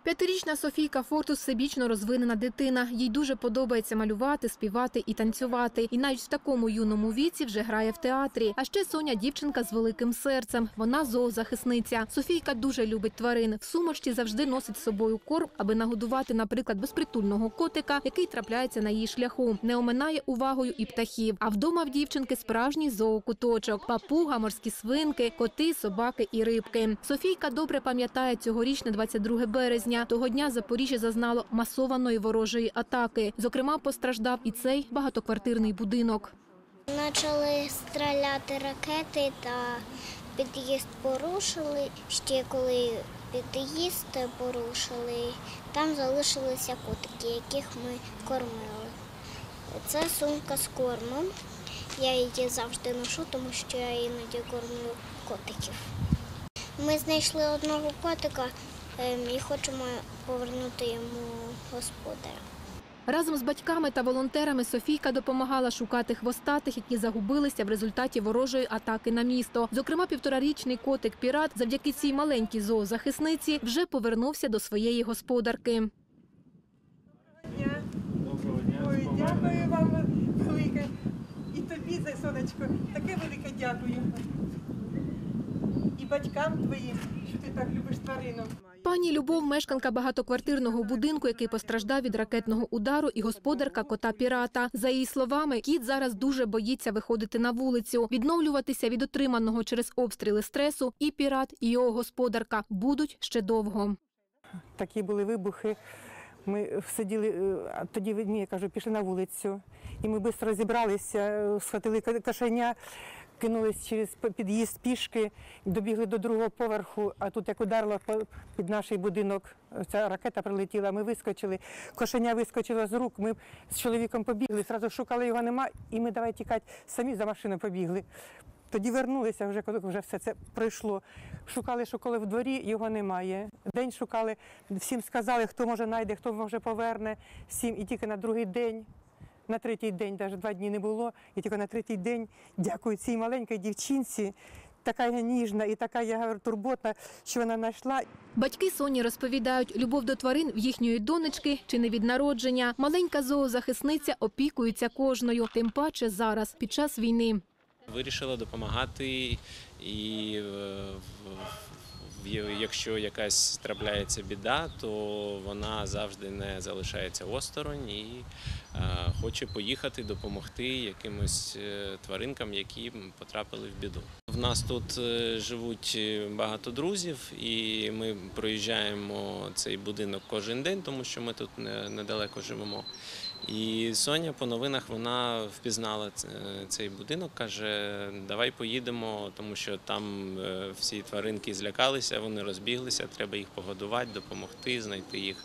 5-річна Софійка Фортус – всебічно розвинена дитина. Їй дуже подобається малювати, співати і танцювати. І навіть в такому юному віці вже грає в театрі. А ще Соня – дівчинка з великим серцем. Вона зоозахисниця. Софійка дуже любить тварин. В сумочці завжди носить з собою корм, аби нагодувати, наприклад, безпритульного котика, який трапляється на її шляху. Не оминає увагою і птахів. А вдома в дівчинки справжній зоокуточок – папуга, морські свинки, коти, собаки і рибки. Софійка добре пам'ятає цьогорічне 22 березня. Того дня Запоріжжя зазнало масованої ворожої атаки. Зокрема, постраждав і цей багатоквартирний будинок. Почали стріляти ракети та під'їзд порушили. Ще коли під'їзд порушили, там залишилися котики, яких ми кормили. Це сумка з кормом. Я її завжди ношу, тому що я іноді кормлю котиків. Ми знайшли одного котика і хочемо повернути йому господаря. Разом з батьками та волонтерами Софійка допомагала шукати хвостатих, які загубилися в результаті ворожої атаки на місто. Зокрема, 1,5-річний котик Пірат завдяки цій маленькій зоозахисниці вже повернувся до своєї господарки. Доброго дня. Ой, дякую вам велике. І тобі, сонечко, таке велике дякую. І батькам твоїм, що ти так любиш тварину. Пані Любов – мешканка багатоквартирного будинку, який постраждав від ракетного удару, і господарка кота Пірата. За її словами, кіт зараз дуже боїться виходити на вулицю. Відновлюватися від отриманого через обстріли стресу і Пірат, і його господарка будуть ще довго. Такі були вибухи. Ми сиділи, тоді, я кажу, пішли на вулицю. І ми швидко розібралися, схватили кошеня, кинулись через під'їзд пішки, добігли до другого поверху, а тут як ударило під наш будинок, ця ракета прилетіла, ми вискочили, кошеня вискочило з рук, ми з чоловіком побігли, одразу шукали, його нема, і ми давай тікати, самі за машиною побігли. Тоді вернулися, вже коли вже все це пройшло. Шукали в дворі, його немає. День шукали, всім сказали, хто може знайде, хто може поверне, всім, і тільки на другий день. На третій день, навіть 2 дні не було, і тільки на третій день, дякую цій маленькій дівчинці, така я ніжна і така я турботна, що вона знайшла. Батьки Соні розповідають, любов до тварин в їхньої донечки чи не від народження. Маленька зоозахисниця опікується кожною, тим паче зараз, під час війни. Вирішила допомагати і якщо якась трапляється біда, то вона завжди не залишається осторонь і хоче поїхати допомогти якимось тваринкам, які потрапили в біду. В нас тут живуть багато друзів і ми проїжджаємо цей будинок кожен день, тому що ми тут недалеко живемо. І Соня по новинах вона впізнала цей будинок, каже, давай поїдемо, тому що там всі тваринки злякалися, вони розбіглися, треба їх погодувати, допомогти, знайти їх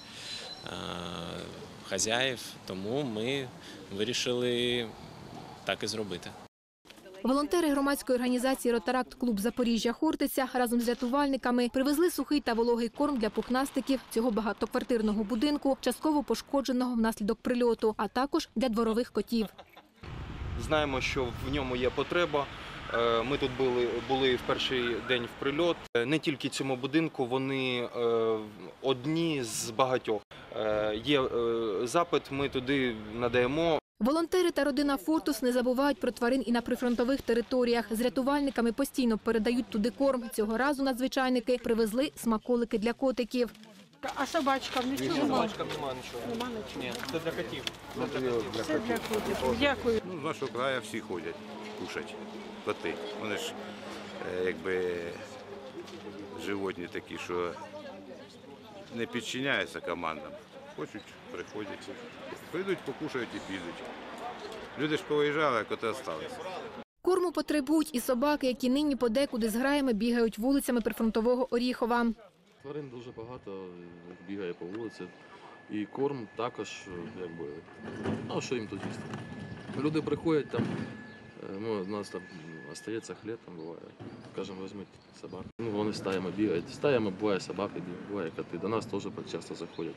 хазяїв. Тому ми вирішили так і зробити. Волонтери громадської організації «Ротаракт-клуб Запоріжжя Хортиця» разом з рятувальниками привезли сухий та вологий корм для пухнастиків цього багатоквартирного будинку, частково пошкодженого внаслідок прильоту, а також для дворових котів. Знаємо, що в ньому є потреба. Ми тут були в перший день в прильот. Не тільки цьому будинку, вони одні з багатьох. Є запит, ми туди надаємо. Волонтери та родина Фортус не забувають про тварин і на прифронтових територіях. З рятувальниками постійно передають туди корм. Цього разу надзвичайники привезли смаколики для котиків. А собачкам нічого? Собачкам немає нічого. Нема нічого? Ні, це для котів. Це для котиків. Дякую. З нашого краю всі ходять кушати коти. Вони ж якби животні такі, що не підчиняються командам. Хочуть, приходять. Прийдуть, покушають і підуть. Люди ж повиїжджали, а коти залишилися. Корму потребують і собаки, які нині подекуди з граями бігають вулицями прифронтового Оріхова. Тварин дуже багато бігає по вулиці. І корм також, якби, ну що їм тут їсти. Люди приходять там, у нас там залишається хліб, там буває, кажемо, візьміть собак. Ну, вони стаями бігають. Стаями буває собаки, буває коти. До нас теж часто заходять.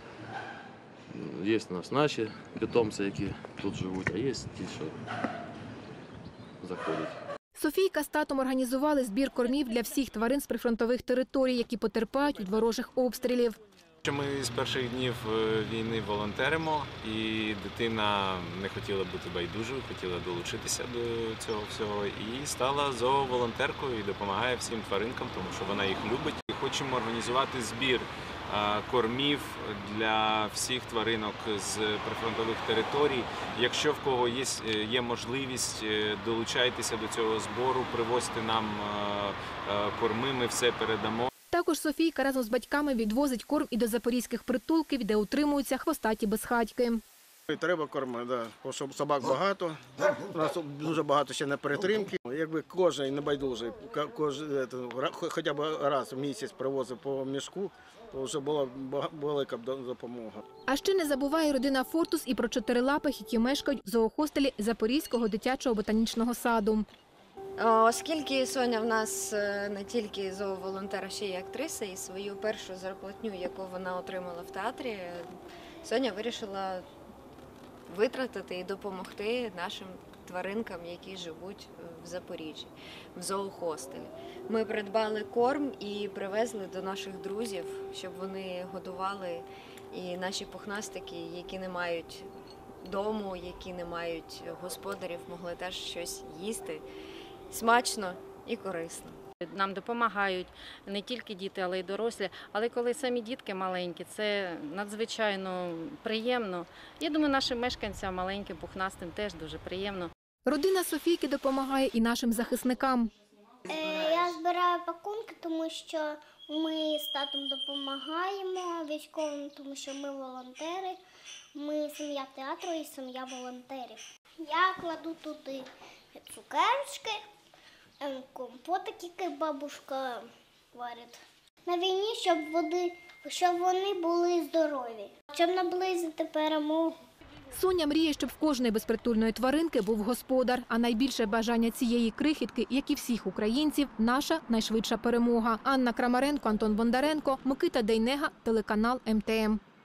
Є у нас наші питомці, які тут живуть, а є ті, що заходять. Софійка з татом організували збір кормів для всіх тварин з прифронтових територій, які потерпають від ворожих обстрілів. Ми з перших днів війни волонтеримо, і дитина не хотіла бути байдужою, хотіла долучитися до цього всього і стала зооволонтеркою і допомагає всім тваринкам, тому що вона їх любить. Хочемо організувати збір кормів для всіх тваринок з прифронтових територій. Якщо в кого є можливість, долучайтеся до цього збору, привозьте нам корми, ми все передамо. Також Софійка разом з батьками відвозить корм і до запорізьких притулків, де утримуються хвостаті безхатьки. Треба корми, да. Бо щоб собак багато, у нас дуже багато ще на перетримки. Якби кожен небайдужий, хоча б раз в місяць привозив по мішку, то вже була велика допомога. А ще не забуває родина Фортус і про чотирилапих, які мешкають в зоохостелі Запорізького дитячого ботанічного саду. Оскільки Соня в нас не тільки зооволонтер, а ще й актриса, і свою першу зарплатню, яку вона отримала в театрі, Соня вирішила витратити і допомогти нашим тваринкам, які живуть в Запоріжжі, в зоохостелі. Ми придбали корм і привезли до наших друзів, щоб вони годували і наші пухнастики, які не мають дому, які не мають господарів, могли теж щось їсти. Смачно і корисно. Нам допомагають не тільки діти, але й дорослі. Але коли самі дітки маленькі, це надзвичайно приємно. Я думаю, нашим мешканцям, маленьким, пухнастим, теж дуже приємно. Родина Софійки допомагає і нашим захисникам. Я збираю пакунки, тому що ми з татом допомагаємо військовим, тому що ми волонтери. Ми сім'я театру і сім'я волонтерів. Я кладу туди цукерочки, компотики, які бабушка варить. На війні, щоб вони були здорові, щоб наблизити перемогу. Соня мріє, щоб в кожної безпритульної тваринки був господар. А найбільше бажання цієї крихітки, як і всіх українців, наша найшвидша перемога. Анна Крамаренко, Антон Бондаренко, Микита Дейнега, телеканал МТМ.